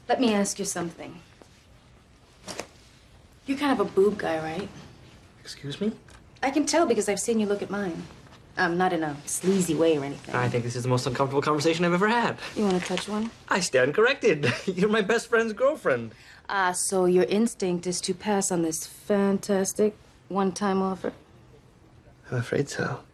Let me ask you something. You're kind of a boob guy, right? Excuse me? I can tell because I've seen you look at mine. Not in a sleazy way or anything. I think this is the most uncomfortable conversation I've ever had. You want to touch one? I stand corrected. You're my best friend's girlfriend. So your instinct is to pass on this fantastic one-time offer? I'm afraid so.